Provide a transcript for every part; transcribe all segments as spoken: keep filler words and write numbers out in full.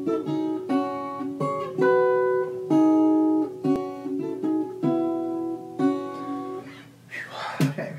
Okay.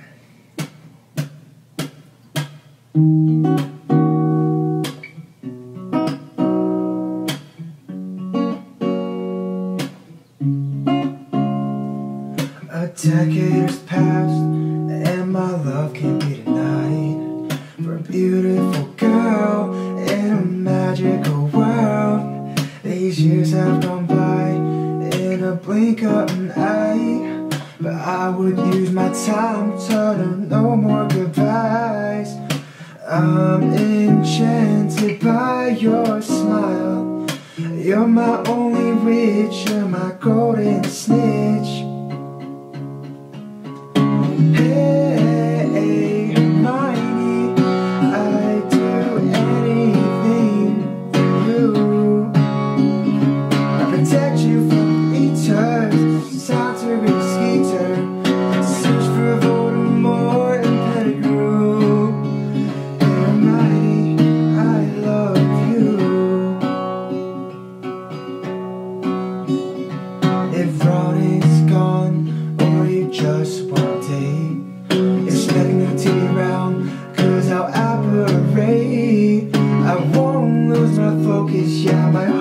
A decade has passed, and my love can't be denied. For a beautiful girl in a magical world, these years have gone by in a blink of an eye. But I would use my time to know no more goodbyes. I'm enchanted by your smile. You're my only witch, you're my golden snitch. Hey, Hermione, I'd do anything for you. I protect you from eaters, Santa Skeeter, search for Voldemort and Pettigrew. Hermione, I love you. If Ron is gone, or you just want to date, expecting you to be around, cause I'll apparate. I won't lose my focus, yeah, my